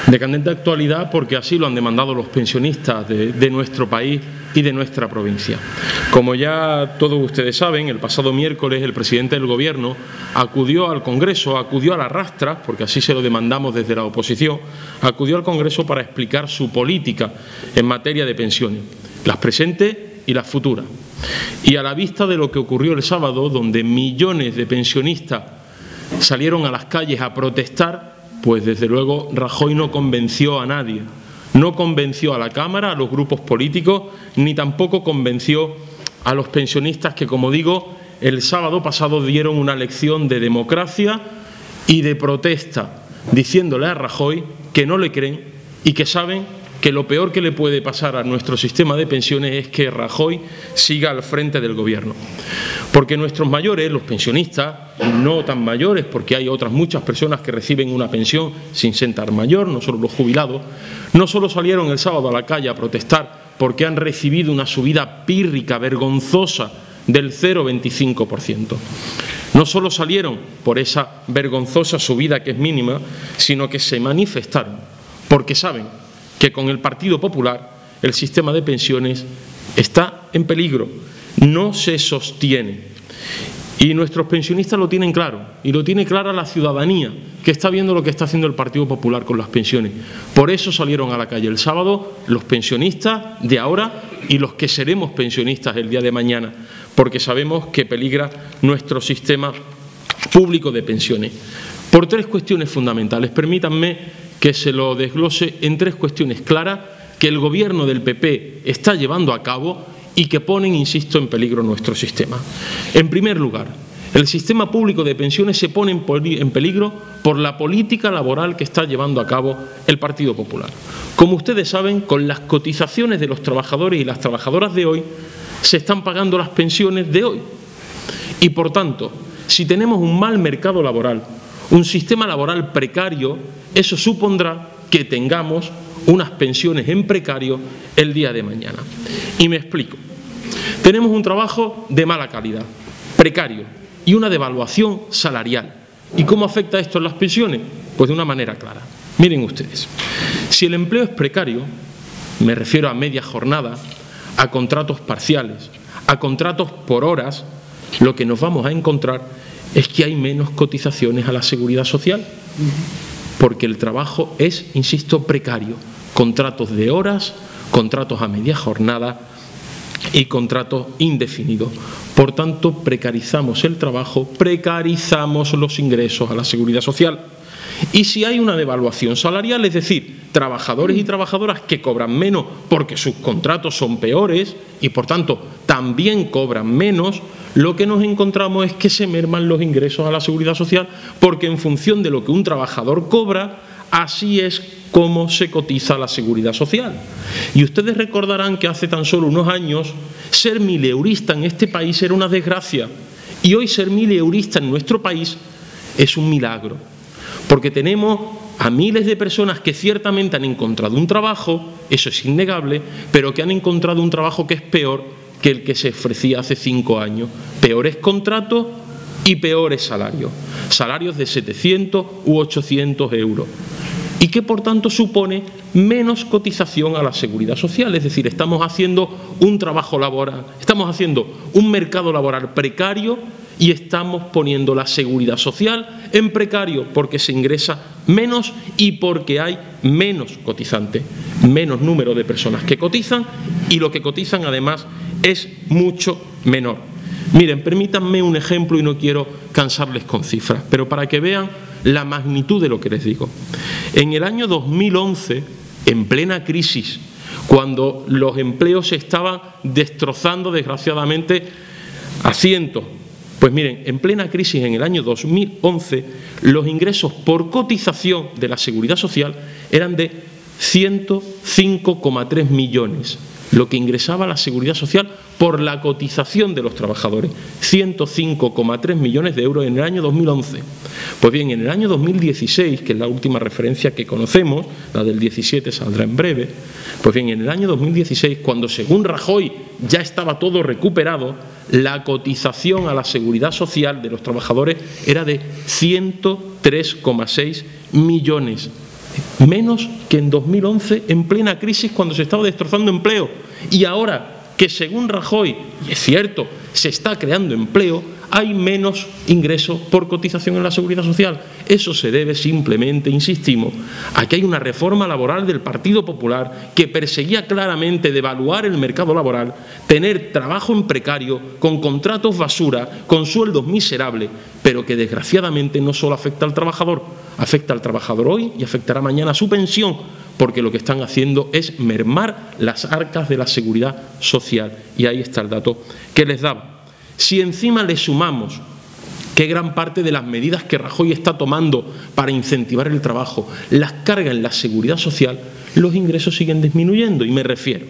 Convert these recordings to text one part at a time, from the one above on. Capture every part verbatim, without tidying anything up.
De candente actualidad porque así lo han demandado los pensionistas de, de nuestro país y de nuestra provincia. Como ya todos ustedes saben, el pasado miércoles el presidente del Gobierno acudió al Congreso, acudió a la rastra, porque así se lo demandamos desde la oposición, acudió al Congreso para explicar su política en materia de pensiones, las presentes y las futuras. Y a la vista de lo que ocurrió el sábado, donde millones de pensionistas salieron a las calles a protestar, pues desde luego Rajoy no convenció a nadie, no convenció a la Cámara, a los grupos políticos, ni tampoco convenció a los pensionistas que, como digo, el sábado pasado dieron una lección de democracia y de protesta, diciéndole a Rajoy que no le creen y que saben que lo peor que le puede pasar a nuestro sistema de pensiones es que Rajoy siga al frente del Gobierno. Porque nuestros mayores, los pensionistas, no tan mayores, porque hay otras muchas personas que reciben una pensión sin ser tan mayor, no solo los jubilados, no solo salieron el sábado a la calle a protestar porque han recibido una subida pírrica, vergonzosa, del cero coma veinticinco por ciento. No solo salieron por esa vergonzosa subida que es mínima, sino que se manifestaron porque saben que con el Partido Popular el sistema de pensiones está en peligro, no se sostiene. Y nuestros pensionistas lo tienen claro, y lo tiene clara la ciudadanía, que está viendo lo que está haciendo el Partido Popular con las pensiones. Por eso salieron a la calle el sábado los pensionistas de ahora y los que seremos pensionistas el día de mañana, porque sabemos que peligra nuestro sistema público de pensiones. Por tres cuestiones fundamentales. Permítanme que se lo desglose en tres cuestiones claras que el Gobierno del P P está llevando a cabo y que ponen, insisto, en peligro nuestro sistema. En primer lugar, el sistema público de pensiones se pone en peligro por la política laboral que está llevando a cabo el Partido Popular. Como ustedes saben, con las cotizaciones de los trabajadores y las trabajadoras de hoy, se están pagando las pensiones de hoy. Y, por tanto, si tenemos un mal mercado laboral, un sistema laboral precario, eso supondrá que tengamos unas pensiones en precario el día de mañana. Y me explico. Tenemos un trabajo de mala calidad, precario, y una devaluación salarial. ¿Y cómo afecta esto en las pensiones? Pues de una manera clara. Miren ustedes, si el empleo es precario, me refiero a media jornada, a contratos parciales, a contratos por horas, lo que nos vamos a encontrar es que hay menos cotizaciones a la Seguridad Social, porque el trabajo es, insisto, precario. Contratos de horas, contratos a media jornada y contratos indefinidos. Por tanto, precarizamos el trabajo, precarizamos los ingresos a la Seguridad Social. Y si hay una devaluación salarial, es decir, trabajadores y trabajadoras que cobran menos porque sus contratos son peores y, por tanto, también cobran menos, lo que nos encontramos es que se merman los ingresos a la Seguridad Social porque en función de lo que un trabajador cobra, así es como se cotiza a la Seguridad Social. Y ustedes recordarán que hace tan solo unos años ser mileurista en este país era una desgracia y hoy ser mileurista en nuestro país es un milagro, porque tenemos a miles de personas que ciertamente han encontrado un trabajo, eso es innegable, pero que han encontrado un trabajo que es peor que el que se ofrecía hace cinco años. Peores contratos y peores salarios, salarios de setecientos u ochocientos euros. Y que, por tanto, supone menos cotización a la Seguridad Social. Es decir, estamos haciendo un trabajo laboral, estamos haciendo un mercado laboral precario y estamos poniendo la Seguridad Social en precario porque se ingresa menos y porque hay menos cotizantes, menos número de personas que cotizan y lo que cotizan, además, es mucho menor. Miren, permítanme un ejemplo y no quiero cansarles con cifras, pero para que vean la magnitud de lo que les digo. En el año dos mil once, en plena crisis, cuando los empleos se estaban destrozando desgraciadamente a cientos, pues miren, en plena crisis en el año dos mil once, los ingresos por cotización de la Seguridad Social eran de ciento cinco coma tres millones. Lo que ingresaba la Seguridad Social por la cotización de los trabajadores, ciento cinco coma tres millones de euros en el año dos mil once. Pues bien, en el año dos mil dieciséis, que es la última referencia que conocemos, la del diecisiete saldrá en breve, pues bien, en el año dos mil dieciséis, cuando según Rajoy ya estaba todo recuperado, la cotización a la Seguridad Social de los trabajadores era de ciento tres coma seis millones. Menos que en dos mil once, en plena crisis, cuando se estaba destrozando empleo. Y ahora que, según Rajoy, y es cierto, se está creando empleo, hay menos ingresos por cotización en la Seguridad Social. Eso se debe simplemente, insistimos, a que hay una reforma laboral del Partido Popular que perseguía claramente devaluar el mercado laboral, tener trabajo en precario, con contratos basura, con sueldos miserables, pero que desgraciadamente no solo afecta al trabajador, afecta al trabajador hoy y afectará mañana a su pensión, porque lo que están haciendo es mermar las arcas de la Seguridad Social. Y ahí está el dato que les daba. Si encima le sumamos que gran parte de las medidas que Rajoy está tomando para incentivar el trabajo las carga en la Seguridad Social, los ingresos siguen disminuyendo. Y me refiero,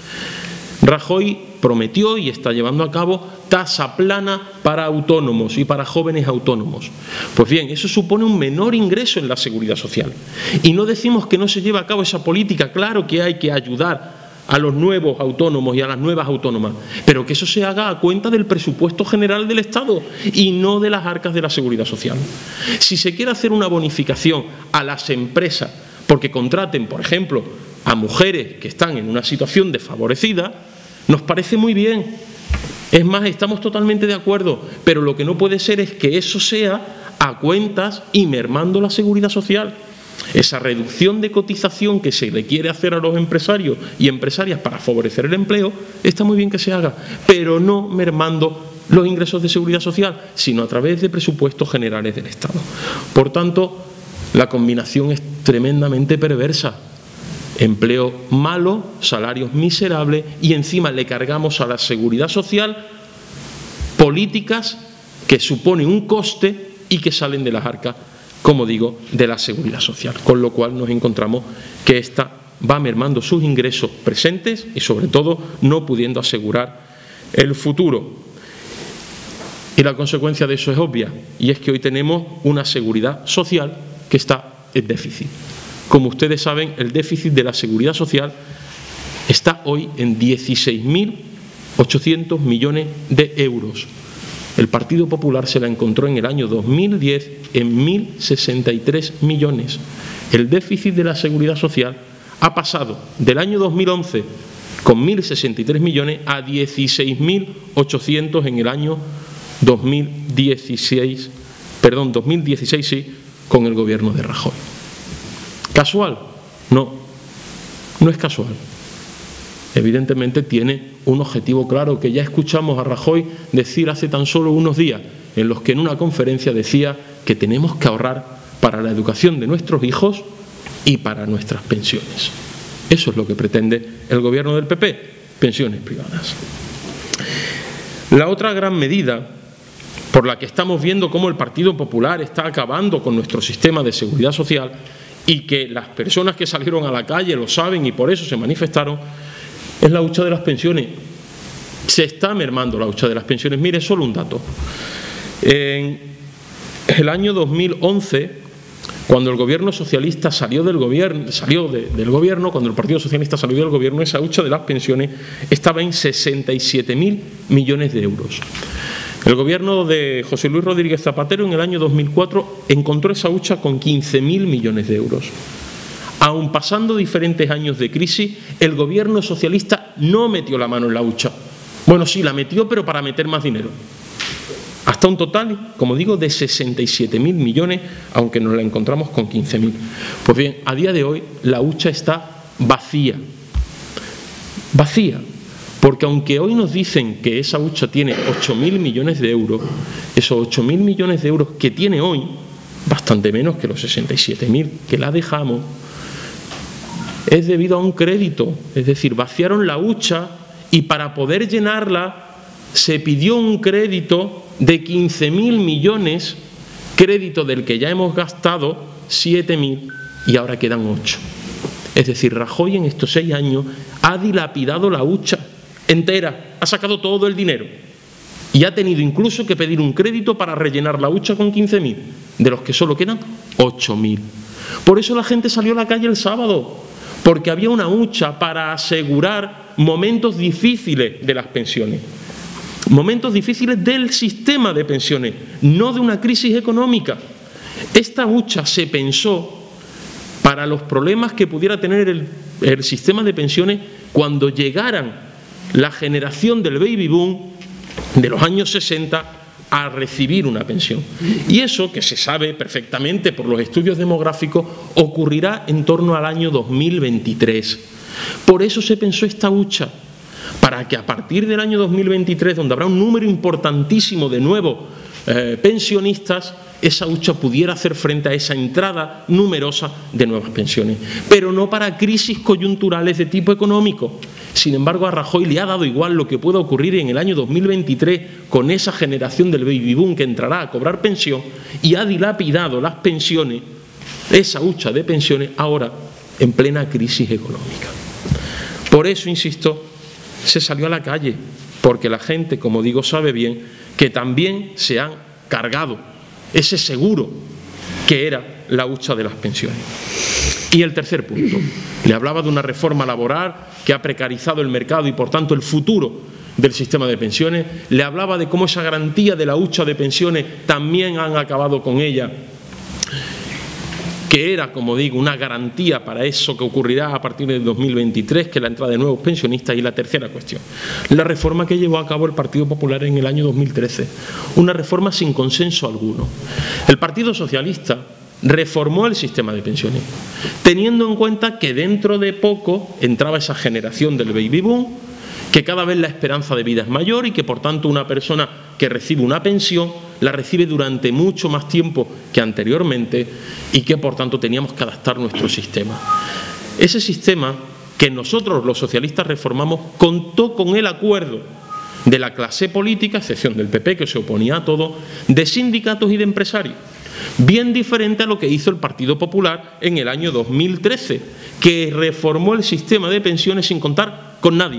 Rajoy prometió y está llevando a cabo tasa plana para autónomos y para jóvenes autónomos. Pues bien, eso supone un menor ingreso en la Seguridad Social. Y no decimos que no se lleve a cabo esa política, claro que hay que ayudar a los nuevos autónomos y a las nuevas autónomas, pero que eso se haga a cuenta del presupuesto general del Estado y no de las arcas de la Seguridad Social. Si se quiere hacer una bonificación a las empresas porque contraten, por ejemplo, a mujeres que están en una situación desfavorecida, nos parece muy bien. Es más, estamos totalmente de acuerdo, pero lo que no puede ser es que eso sea a cuentas y mermando la Seguridad Social. Esa reducción de cotización que se le quiere hacer a los empresarios y empresarias para favorecer el empleo, está muy bien que se haga, pero no mermando los ingresos de Seguridad Social, sino a través de presupuestos generales del Estado. Por tanto, la combinación es tremendamente perversa. Empleo malo, salarios miserables y encima le cargamos a la Seguridad Social políticas que suponen un coste y que salen de las arcas, como digo, de la Seguridad Social, con lo cual nos encontramos que ésta va mermando sus ingresos presentes y, sobre todo, no pudiendo asegurar el futuro. Y la consecuencia de eso es obvia, y es que hoy tenemos una Seguridad Social que está en déficit. Como ustedes saben, el déficit de la Seguridad Social está hoy en dieciséis mil ochocientos millones de euros. El Partido Popular se la encontró en el año dos mil diez en mil sesenta y tres millones. El déficit de la Seguridad Social ha pasado del año dos mil once con mil sesenta y tres millones a dieciséis mil ochocientos en el año dos mil dieciséis, perdón, dos mil dieciséis sí, con el gobierno de Rajoy. ¿Casual? No, no es casual. Evidentemente tiene un objetivo claro que ya escuchamos a Rajoy decir hace tan solo unos días, en los que en una conferencia decía que tenemos que ahorrar para la educación de nuestros hijos y para nuestras pensiones. Eso es lo que pretende el gobierno del P P, pensiones privadas. La otra gran medida por la que estamos viendo cómo el Partido Popular está acabando con nuestro sistema de seguridad social y que las personas que salieron a la calle lo saben y por eso se manifestaron, es la hucha de las pensiones. Se está mermando la hucha de las pensiones. Mire, solo un dato. En el año dos mil once, cuando el gobierno socialista salió del gobierno, salió de, del gobierno, cuando el Partido Socialista salió del gobierno, esa hucha de las pensiones estaba en sesenta y siete mil millones de euros. El gobierno de José Luis Rodríguez Zapatero en el año dos mil cuatro encontró esa hucha con quince mil millones de euros. Aun pasando diferentes años de crisis, el gobierno socialista no metió la mano en la hucha. Bueno, sí, la metió, pero para meter más dinero. Hasta un total, como digo, de sesenta y siete mil millones, aunque nos la encontramos con quince mil. Pues bien, a día de hoy la hucha está vacía. Vacía. Porque aunque hoy nos dicen que esa hucha tiene ocho mil millones de euros, esos ocho mil millones de euros que tiene hoy, bastante menos que los sesenta y siete mil que la dejamos, es debido a un crédito. Es decir, vaciaron la hucha y para poder llenarla se pidió un crédito de quince mil millones, crédito del que ya hemos gastado siete mil y ahora quedan ocho. Es decir, Rajoy en estos seis años ha dilapidado la hucha entera, ha sacado todo el dinero y ha tenido incluso que pedir un crédito para rellenar la hucha con quince mil, de los que solo quedan ocho mil. Por eso la gente salió a la calle el sábado, porque había una hucha para asegurar momentos difíciles de las pensiones, momentos difíciles del sistema de pensiones, no de una crisis económica. Esta hucha se pensó para los problemas que pudiera tener el, el sistema de pensiones cuando llegaran la generación del baby boom de los años sesenta a recibir una pensión. Y eso, que se sabe perfectamente por los estudios demográficos, ocurrirá en torno al año dos mil veintitrés. Por eso se pensó esta hucha, para que a partir del año dos mil veintitrés, donde habrá un número importantísimo de nuevos eh, pensionistas, esa hucha pudiera hacer frente a esa entrada numerosa de nuevas pensiones. Pero no para crisis coyunturales de tipo económico. Sin embargo, a Rajoy le ha dado igual lo que pueda ocurrir en el año dos mil veintitrés con esa generación del baby boom que entrará a cobrar pensión, y ha dilapidado las pensiones, esa hucha de pensiones, ahora en plena crisis económica. Por eso, insisto, se salió a la calle, porque la gente, como digo, sabe bien que también se han cargado ese seguro que era la hucha de las pensiones. Y el tercer punto, le hablaba de una reforma laboral que ha precarizado el mercado y, por tanto, el futuro del sistema de pensiones. Le hablaba de cómo esa garantía de la hucha de pensiones también han acabado con ella, que era, como digo, una garantía para eso que ocurrirá a partir de dos mil veintitrés, que es la entrada de nuevos pensionistas. Y la tercera cuestión, la reforma que llevó a cabo el Partido Popular en el año dos mil trece, una reforma sin consenso alguno. El Partido Socialista reformó el sistema de pensiones, teniendo en cuenta que dentro de poco entraba esa generación del baby boom, que cada vez la esperanza de vida es mayor y que, por tanto, una persona que recibe una pensión la recibe durante mucho más tiempo que anteriormente, y que, por tanto, teníamos que adaptar nuestro sistema. Ese sistema que nosotros, los socialistas, reformamos, contó con el acuerdo de la clase política, a excepción del P P, que se oponía a todo, de sindicatos y de empresarios. Bien diferente a lo que hizo el Partido Popular en el año dos mil trece, que reformó el sistema de pensiones sin contar con nadie,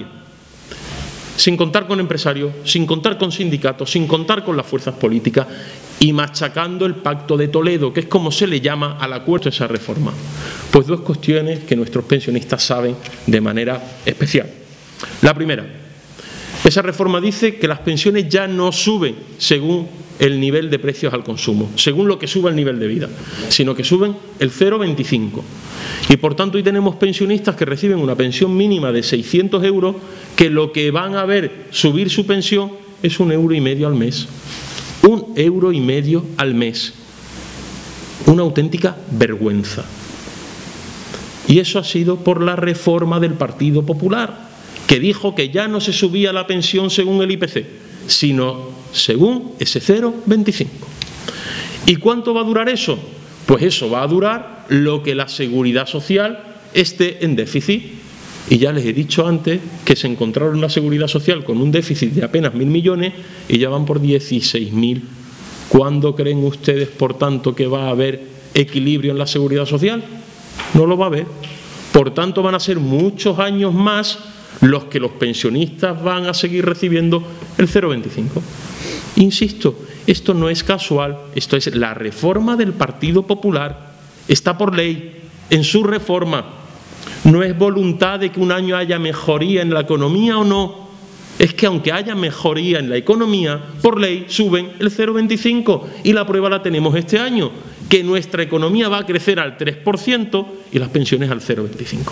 sin contar con empresarios, sin contar con sindicatos, sin contar con las fuerzas políticas, y machacando el Pacto de Toledo, que es como se le llama al acuerdo de esa reforma. Pues dos cuestiones que nuestros pensionistas saben de manera especial. La primera, esa reforma dice que las pensiones ya no suben según el nivel de precios al consumo, según lo que suba el nivel de vida, sino que suben el cero coma veinticinco. Y, por tanto, hoy tenemos pensionistas que reciben una pensión mínima de seiscientos euros, que lo que van a ver subir su pensión es un euro y medio al mes. Un euro y medio al mes. Una auténtica vergüenza. Y eso ha sido por la reforma del Partido Popular, que dijo que ya no se subía la pensión según el I P C, sino según ese cero coma veinticinco. ¿Y cuánto va a durar eso? Pues eso va a durar lo que la Seguridad Social esté en déficit. Y ya les he dicho antes que se encontraron la Seguridad Social con un déficit de apenas mil millones y ya van por dieciséis mil. ¿Cuándo creen ustedes, por tanto, que va a haber equilibrio en la Seguridad Social? No lo va a haber. Por tanto, van a ser muchos años más los que los pensionistas van a seguir recibiendo el cero coma veinticinco. Insisto, esto no es casual, esto es la reforma del Partido Popular, está por ley, en su reforma. No es voluntad de que un año haya mejoría en la economía o no, es que aunque haya mejoría en la economía, por ley suben el cero coma veinticinco, y la prueba la tenemos este año, que nuestra economía va a crecer al tres por ciento y las pensiones al cero coma veinticinco.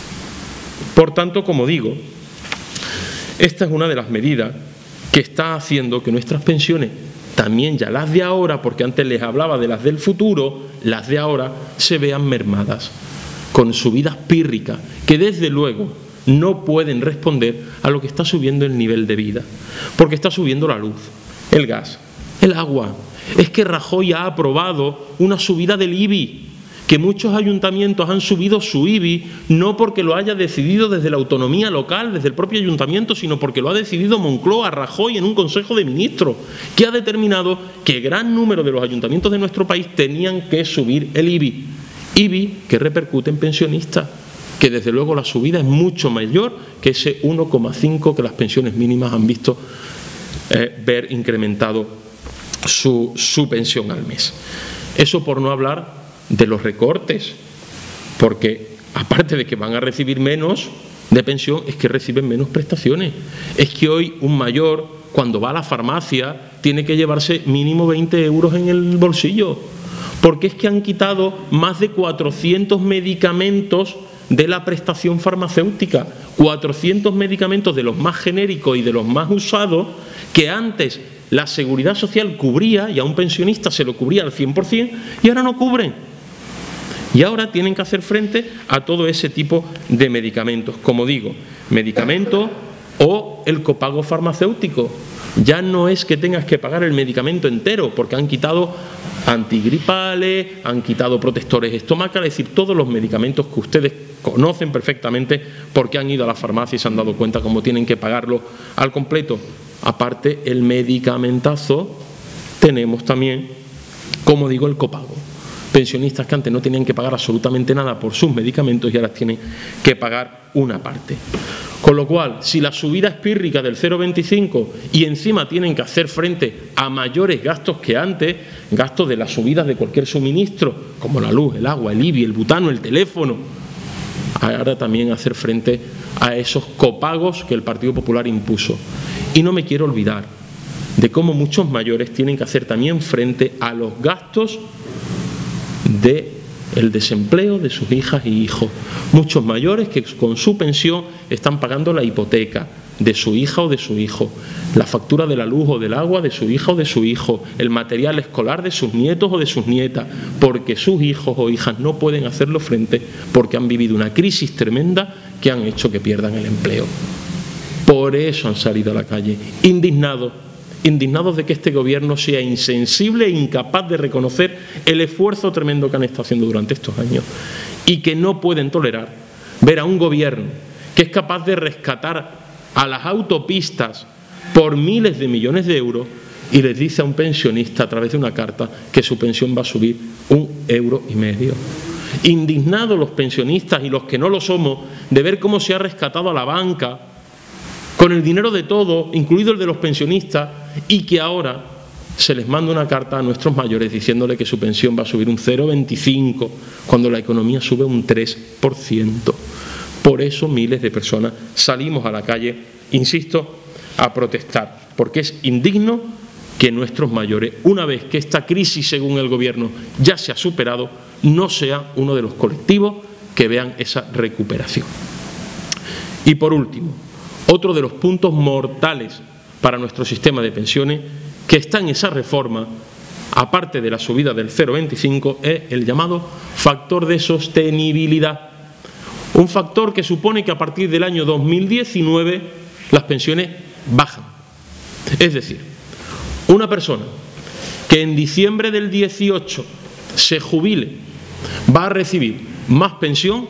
Por tanto, como digo, esta es una de las medidas que está haciendo que nuestras pensiones, también ya las de ahora, porque antes les hablaba de las del futuro, las de ahora se vean mermadas, con subidas pírricas, que desde luego no pueden responder a lo que está subiendo el nivel de vida, porque está subiendo la luz, el gas, el agua. Es que Rajoy ha aprobado una subida del I B I, que muchos ayuntamientos han subido su I B I, no porque lo haya decidido desde la autonomía local, desde el propio ayuntamiento, sino porque lo ha decidido Moncloa, Rajoy, en un Consejo de Ministros, que ha determinado que gran número de los ayuntamientos de nuestro país tenían que subir el I B I. I B I que repercute en pensionistas, que desde luego la subida es mucho mayor que ese uno coma cinco que las pensiones mínimas han visto eh, ver incrementado su, su pensión al mes. Eso por no hablar de los recortes, porque aparte de que van a recibir menos de pensión, es que reciben menos prestaciones. Es que hoy un mayor, cuando va a la farmacia, tiene que llevarse mínimo veinte euros en el bolsillo, porque es que han quitado más de cuatrocientos medicamentos de la prestación farmacéutica, cuatrocientos medicamentos de los más genéricos y de los más usados que antes la Seguridad Social cubría y a un pensionista se lo cubría al cien por cien y ahora no cubren. Y ahora tienen que hacer frente a todo ese tipo de medicamentos. Como digo, medicamentos o el copago farmacéutico. Ya no es que tengas que pagar el medicamento entero, porque han quitado antigripales, han quitado protectores estomacales, es decir, todos los medicamentos que ustedes conocen perfectamente porque han ido a la farmacia y se han dado cuenta cómo tienen que pagarlo al completo. Aparte, el medicamentazo, tenemos también, como digo, el copago. Pensionistas que antes no tenían que pagar absolutamente nada por sus medicamentos y ahora tienen que pagar una parte. Con lo cual, si la subida es pírrica del cero coma veinticinco y encima tienen que hacer frente a mayores gastos que antes, gastos de las subidas de cualquier suministro, como la luz, el agua, el I B I, el butano, el teléfono, ahora también hacer frente a esos copagos que el Partido Popular impuso. Y no me quiero olvidar de cómo muchos mayores tienen que hacer también frente a los gastos del desempleo de sus hijas y hijos. Muchos mayores que con su pensión están pagando la hipoteca de su hija o de su hijo, la factura de la luz o del agua de su hija o de su hijo, el material escolar de sus nietos o de sus nietas, porque sus hijos o hijas no pueden hacerlo frente porque han vivido una crisis tremenda que han hecho que pierdan el empleo. Por eso han salido a la calle, indignados, indignados de que este gobierno sea insensible e incapaz de reconocer el esfuerzo tremendo que han estado haciendo durante estos años y que no pueden tolerar ver a un gobierno que es capaz de rescatar a las autopistas por miles de millones de euros y les dice a un pensionista a través de una carta que su pensión va a subir un euro y medio. Indignados los pensionistas y los que no lo somos de ver cómo se ha rescatado a la banca con el dinero de todos, incluido el de los pensionistas, y que ahora se les manda una carta a nuestros mayores diciéndole que su pensión va a subir un cero coma veinticinco cuando la economía sube un tres por ciento. Por eso miles de personas salimos a la calle, insisto, a protestar, porque es indigno que nuestros mayores, una vez que esta crisis, según el Gobierno, ya se ha superado, no sea uno de los colectivos que vean esa recuperación. Y por último, otro de los puntos mortales para nuestro sistema de pensiones que está en esa reforma, aparte de la subida del cero coma veinticinco, es el llamado factor de sostenibilidad. Un factor que supone que a partir del año dos mil diecinueve las pensiones bajan. Es decir, una persona que en diciembre del dieciocho se jubile va a recibir más pensión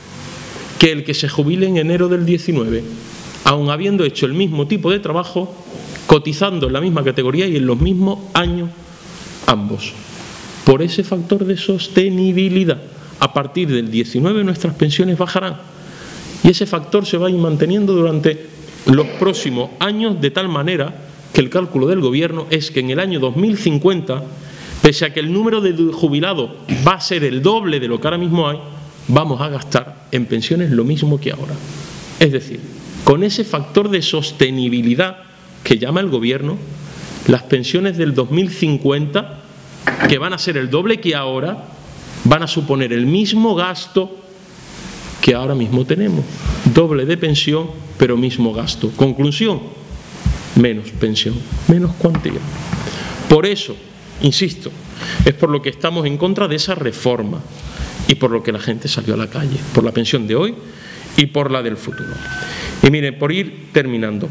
que el que se jubile en enero del diecinueve, aun habiendo hecho el mismo tipo de trabajo, cotizando en la misma categoría y en los mismos años ambos. Por ese factor de sostenibilidad, a partir del diecinueve nuestras pensiones bajarán y ese factor se va a ir manteniendo durante los próximos años, de tal manera que el cálculo del Gobierno es que en el año dos mil cincuenta, pese a que el número de jubilados va a ser el doble de lo que ahora mismo hay, vamos a gastar en pensiones lo mismo que ahora. Es decir, con ese factor de sostenibilidad que llama el Gobierno, las pensiones del dos mil cincuenta, que van a ser el doble que ahora, van a suponer el mismo gasto que ahora mismo tenemos. Doble de pensión, pero mismo gasto. Conclusión, menos pensión, menos cuantía. Por eso, insisto, es por lo que estamos en contra de esa reforma y por lo que la gente salió a la calle, por la pensión de hoy y por la del futuro. Y miren, por ir terminando,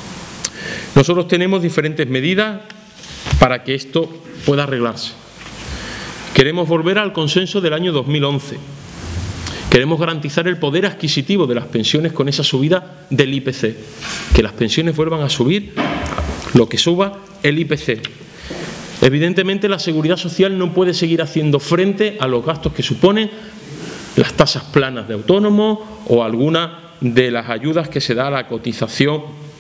nosotros tenemos diferentes medidas para que esto pueda arreglarse. Queremos volver al consenso del año dos mil once. Queremos garantizar el poder adquisitivo de las pensiones con esa subida del I P C. Que las pensiones vuelvan a subir lo que suba el I P C. Evidentemente, la Seguridad Social no puede seguir haciendo frente a los gastos que suponen las tasas planas de autónomos o alguna de las ayudas que se da a la cotización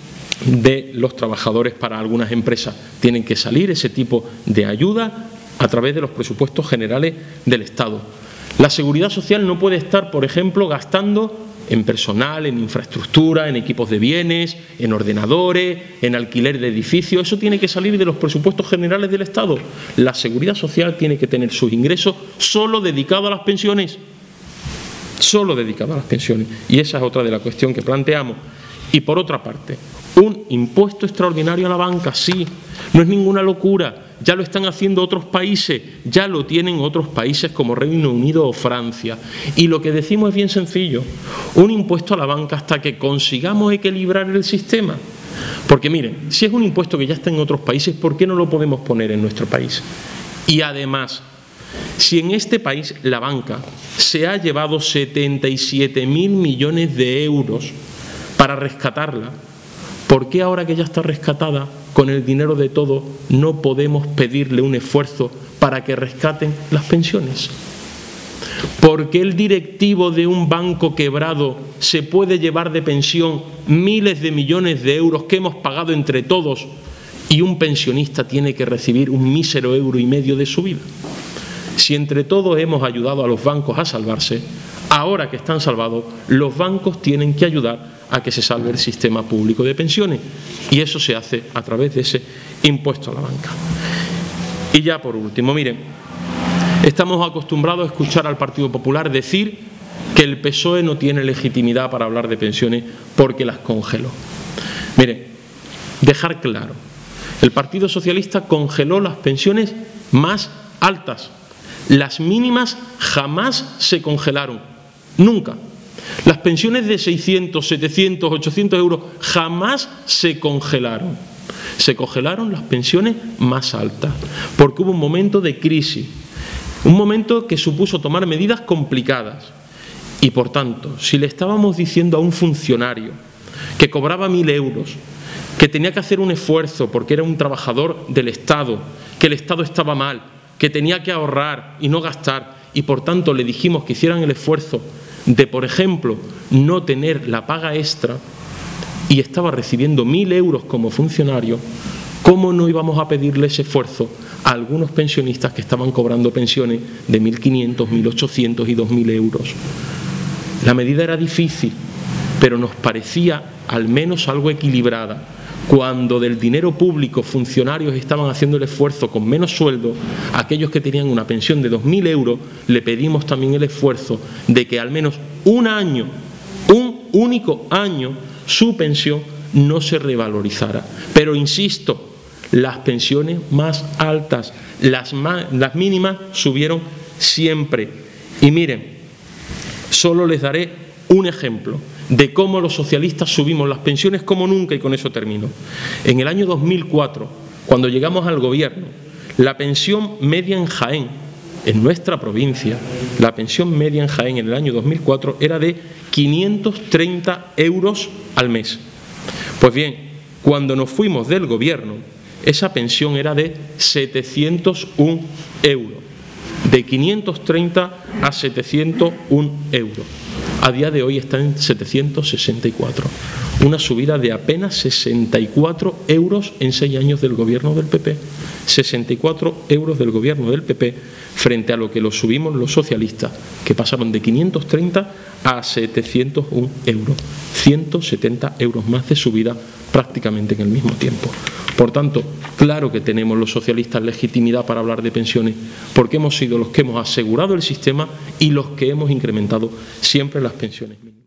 de los trabajadores para algunas empresas. Tienen que salir ese tipo de ayuda a través de los presupuestos generales del Estado. La Seguridad Social no puede estar, por ejemplo, gastando en personal, en infraestructura, en equipos de bienes, en ordenadores, en alquiler de edificios. Eso tiene que salir de los presupuestos generales del Estado. La Seguridad Social tiene que tener sus ingresos solo dedicados a las pensiones. Solo dedicados a las pensiones. Y esa es otra de las cuestiones que planteamos. Y por otra parte, un impuesto extraordinario a la banca, sí, no es ninguna locura. Ya lo están haciendo otros países, ya lo tienen otros países como Reino Unido o Francia. Y lo que decimos es bien sencillo, un impuesto a la banca hasta que consigamos equilibrar el sistema. Porque miren, si es un impuesto que ya está en otros países, ¿por qué no lo podemos poner en nuestro país? Y además, si en este país la banca se ha llevado setenta y siete mil millones de euros para rescatarla, ¿por qué ahora que ya está rescatada, con el dinero de todos, no podemos pedirle un esfuerzo para que rescaten las pensiones? ¿Por qué el directivo de un banco quebrado se puede llevar de pensión miles de millones de euros que hemos pagado entre todos y un pensionista tiene que recibir un mísero euro y medio de su vida? Si entre todos hemos ayudado a los bancos a salvarse, ahora que están salvados, los bancos tienen que ayudar a que se salve el sistema público de pensiones, y eso se hace a través de ese impuesto a la banca. Y ya por último, miren, estamos acostumbrados a escuchar al Partido Popular decir que el P S O E no tiene legitimidad para hablar de pensiones porque las congeló. Miren, dejar claro, el Partido Socialista congeló las pensiones más altas, las mínimas jamás se congelaron, nunca. Las pensiones de seiscientos, setecientos, ochocientos euros jamás se congelaron. Se congelaron las pensiones más altas, porque hubo un momento de crisis, un momento que supuso tomar medidas complicadas. Y por tanto, si le estábamos diciendo a un funcionario que cobraba mil euros, que tenía que hacer un esfuerzo porque era un trabajador del Estado, que el Estado estaba mal, que tenía que ahorrar y no gastar, y por tanto le dijimos que hicieran el esfuerzo de, por ejemplo, no tener la paga extra, y estaba recibiendo mil euros como funcionario, ¿cómo no íbamos a pedirle ese esfuerzo a algunos pensionistas que estaban cobrando pensiones de mil quinientos, mil ochocientos y dos mil euros? La medida era difícil, pero nos parecía al menos algo equilibrada. Cuando del dinero público funcionarios estaban haciendo el esfuerzo con menos sueldo, aquellos que tenían una pensión de dos mil euros, le pedimos también el esfuerzo de que al menos un año, un único año, su pensión no se revalorizara. Pero insisto, las pensiones más altas, las, más, las mínimas subieron siempre. Y miren, solo les daré un ejemplo de cómo los socialistas subimos las pensiones como nunca, y con eso termino. En el año dos mil cuatro, cuando llegamos al gobierno, la pensión media en Jaén, en nuestra provincia, la pensión media en Jaén en el año dos mil cuatro era de quinientos treinta euros al mes. Pues bien, cuando nos fuimos del gobierno, esa pensión era de setecientos un euros, de quinientos treinta a setecientos un euros. A día de hoy está en setecientos sesenta y cuatro, una subida de apenas sesenta y cuatro euros en seis años del gobierno del P P. sesenta y cuatro euros del gobierno del P P frente a lo que lo subimos los socialistas, que pasaron de quinientos treinta a setecientos un euros, ciento setenta euros más de subida prácticamente en el mismo tiempo. Por tanto, claro que tenemos los socialistas legitimidad para hablar de pensiones, porque hemos sido los que hemos asegurado el sistema y los que hemos incrementado siempre las pensiones mínimas.